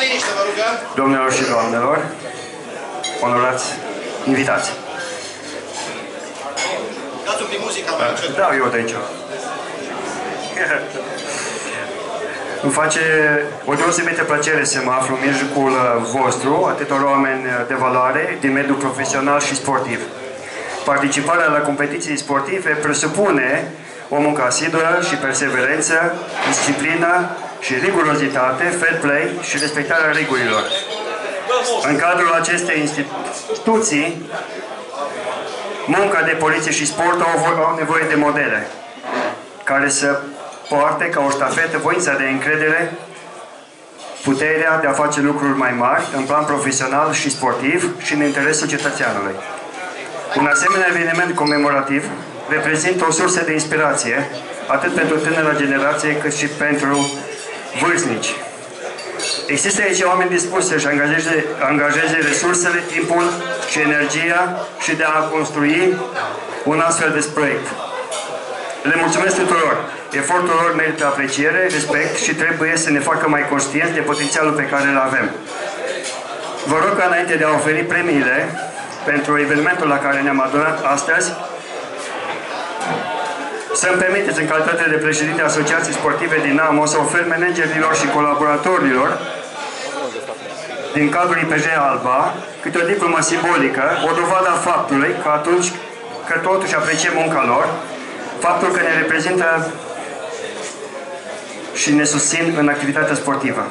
liniște, vă rugăm. Domnilor și doamnelor, onorați invitați. Dați un pic muzica, vă rog. Da, eu de aici. Îmi face o deosebită plăcere să mă aflu în mijlocul vostru, atâtor oameni de valoare din mediul profesional și sportiv. Participarea la competiții sportive presupune o muncă asiduă și perseverență, disciplină și rigurozitate, fair play și respectarea regulilor. În cadrul acestei instituții, munca de poliție și sport au nevoie de modele care să poarte ca o ștafetă voința de încredere, puterea de a face lucruri mai mari în plan profesional și sportiv și în interesul cetățeanului. Un asemenea eveniment comemorativ reprezintă o sursă de inspirație atât pentru tânăra generație cât și pentru vârstnici. Există aici oameni dispuși să-și angajeze resursele, timpul și energia și de a construi un astfel de proiect. Le mulțumesc tuturor. Efortul lor merită apreciere, respect și trebuie să ne facă mai conștienți de potențialul pe care îl avem. Vă rog ca înainte de a oferi premiile pentru evenimentul la care ne-am adunat astăzi, să-mi permiteți în calitate de președinte Asociației Sportive Dinamo să ofer managerilor și colaboratorilor din cadrul IPJ Alba câte o diplomă simbolică, o dovadă a faptului că atunci că totuși apreciem munca lor, faptul că ne reprezintă și ne susțin în activitatea sportivă.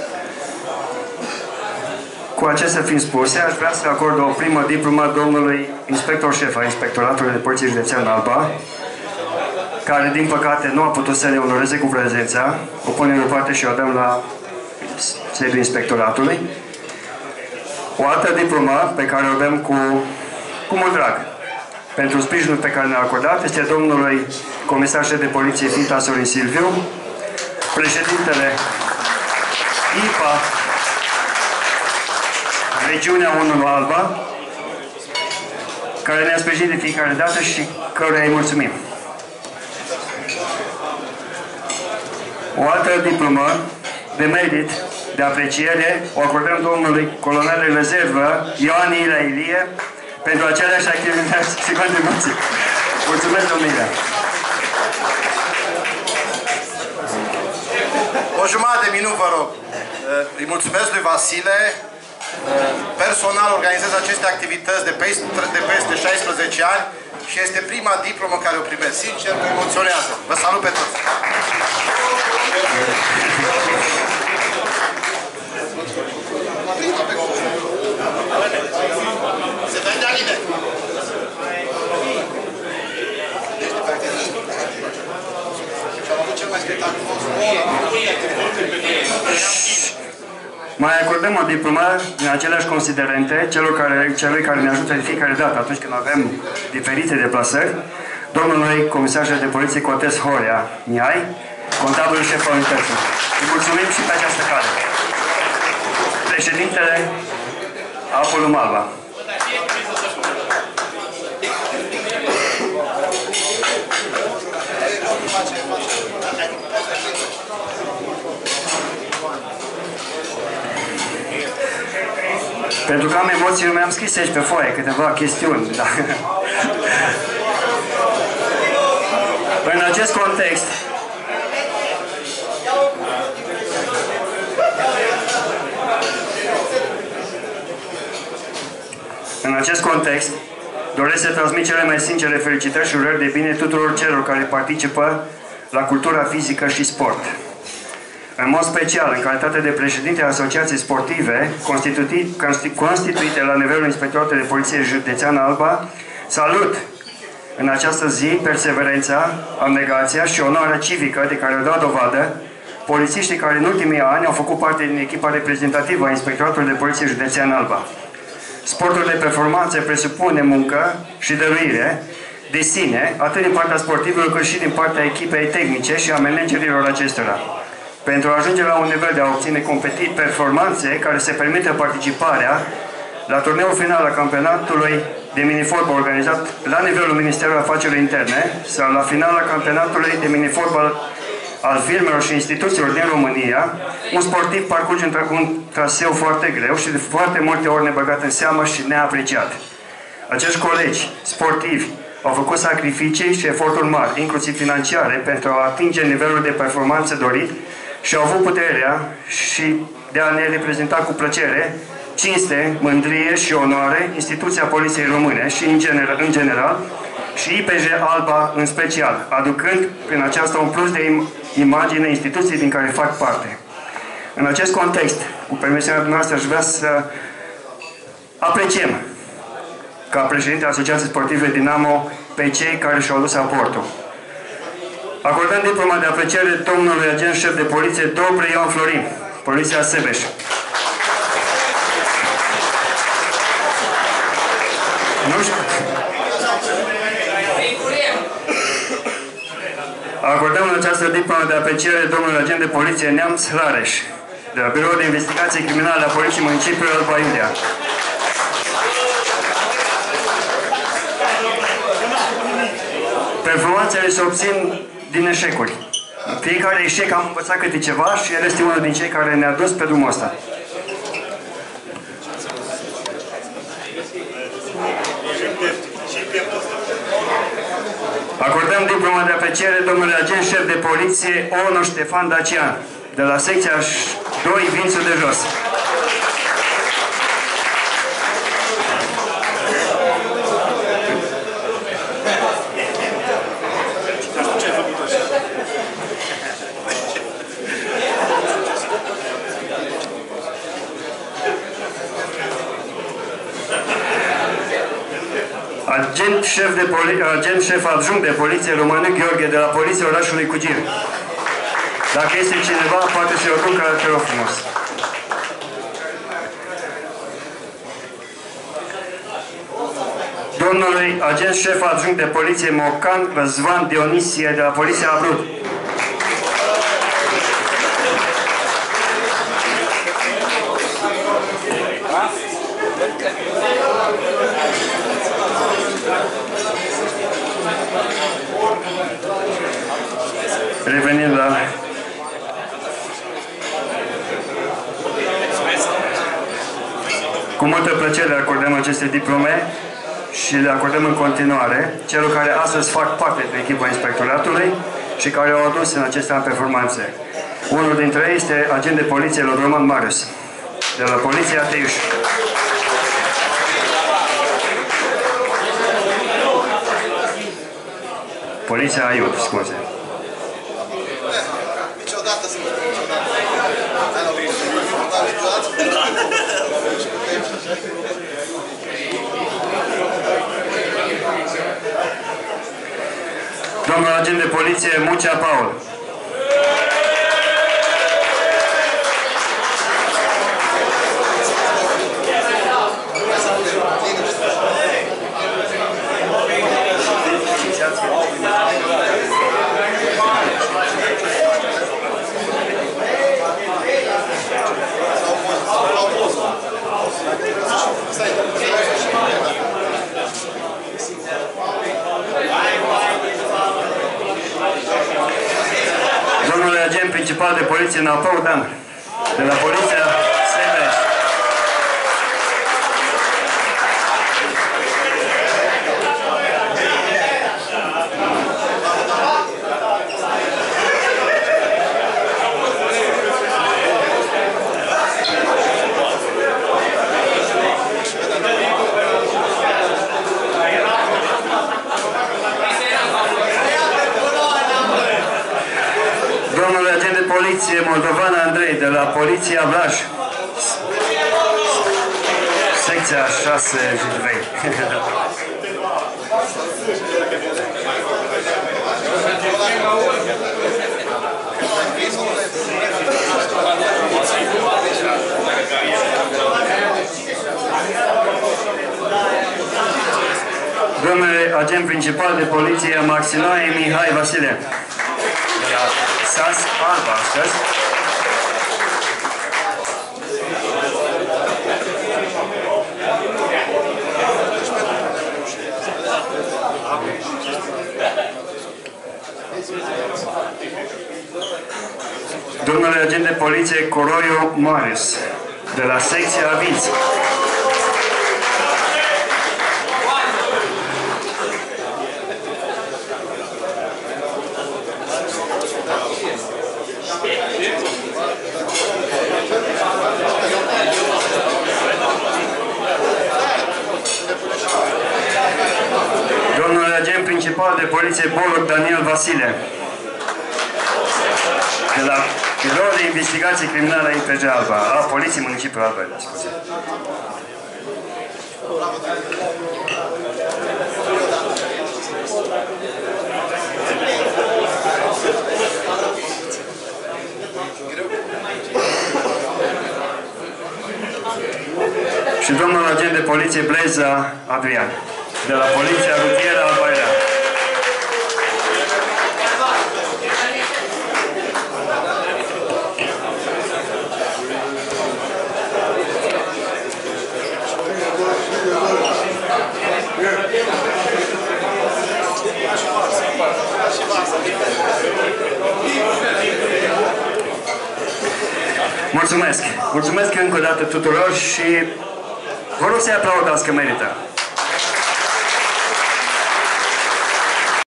Cu acestea fiind spuse, aș vrea să acord o primă diplomă domnului inspector șef al Inspectoratului de Poliție Județean Alba, care, din păcate, nu a putut să ne onoreze cu prezența. O punem deoparte și o dăm la sediul Inspectoratului. O altă diplomă pe care o dăm cu mult drag pentru sprijinul pe care ne-a acordat este domnului comisar șef de poliție Finta Sorin Silviu, președintele IPA Regiunea 1 Alba, care ne-a sprijinit de fiecare dată și căruia îi mulțumim. O altă diplomă de merit, de apreciere, o acordăm domnului colonel de rezervă Ioan Ilea Ilie pentru aceleași activități și contribuții. Mulțumesc, domnule! O jumătate de minut, vă rog. Îi mulțumesc lui Vasile. Personal organizez aceste activități de peste 16 ani și este prima diplomă care o primesc. Sincer, mă emoționează. Vă salut pe toți! Se vede Aline! Mai acordăm o diplomă din aceleași considerente celui care ne ajută de fiecare dată atunci când avem diferite deplasări, domnului comisar de poliție Cotes Horea Niai, contabilul șef al unității. Îi mulțumim și pe această cale. Președintele Apolum Alba. Pentru că am emoții, eu mi-am scris aici pe foaie câteva chestiuni. Da. În acest context, doresc să transmit cele mai sincere felicitări și urări de bine tuturor celor care participă la cultura fizică și sport. În mod special, în calitate de președinte a Asociației Sportive, constituite la nivelul Inspectoratului de Poliție Județean Alba, salut în această zi perseverența, abnegația și onoarea civică de care au dat dovadă polițiștii care în ultimii ani au făcut parte din echipa reprezentativă a Inspectoratului de Poliție Județean Alba. Sportul de performanță presupune muncă și dăruire de sine, atât din partea sportivilor cât și din partea echipei tehnice și a managerilor acestora. Pentru a ajunge la un nivel de a obține performanțe care se permită participarea la turneul final al campionatului de minifotbal organizat la nivelul Ministerului Afacerilor Interne sau la finala campionatului de minifotbal al firmelor și instituțiilor din România, un sportiv parcurge un traseu foarte greu și de foarte multe ori nebăgat în seamă și neapreciat. Acești colegi sportivi au făcut sacrificii și eforturi mari, inclusiv financiare, pentru a atinge nivelul de performanță dorit și au avut puterea și de a ne reprezenta cu plăcere, cinste, mândrie și onoare instituția Poliției Române și în general și IPJ Alba în special, aducând prin aceasta un plus de imagine instituției din care fac parte. În acest context, cu permisiunea dumneavoastră, aș vrea să apreciem ca președinte Asociației Sportive Dinamo pe cei care și-au adus aportul. Acordăm diploma de apreciere domnului agent șef de poliție Dobre Ioan Florin, Poliția Sebeș. Acordăm în această diplomă de apreciere domnului agent de poliție Neamț Rareș, de la Biroul de Investigații Criminale a Poliției Municipiului Alba Iulia. Performanțele se obțin din eșecuri. Fiecare eșec am învățat câte ceva și el este unul din cei care ne-a dus pe drumul ăsta. Acordăm diploma de apreciere domnului agent șef de poliție Ono Ștefan Dacian, de la secția 2 Vințul de Jos. Agent șef adjunct de poliție Române Gheorghe de la Poliția Orașului Cugir. Dacă este cineva, poate să-i o ducă, te rog frumos. Domnului agent șef adjunct de poliție Mocan Răzvan Dionisie de la Poliția Abrud. Revenind la cu multă plăcere acordăm aceste diplome și le acordăm în continuare celor care astăzi fac parte din echipa inspectoratului și care au adus în aceste ani performanțe. Unul dintre ei este agent de poliție Roman Marius, de la Poliția Teiuș. Poliția Aiud, scuze. Niciodată să mă Domnul agent de poliție Mucea Paul. Domnul agent principal de poliție Napău Dan, de la Poliția Sebeș. Domnul agent de poliție Moldovan Andrei, de la Poliția Blaj. Secția 6 Jidvei. Domnule agent principal de poliție Maxinoae Mihai Vasile. SAS Alba astăzi. poliție Coroiu Marius, de la secția Aviți. Domnul agent principal de poliție Boloc Daniel Vasile, de la Biroul de Investigații Criminale IPG Alba, a Poliției Municipiului Alba, scuze. Și domnul agent de poliție Bleza Adrian, de la Poliția Rutieră Alba Irea. Mulțumesc! Mulțumesc încă o dată tuturor și vă rog să-i aplaudați că merită.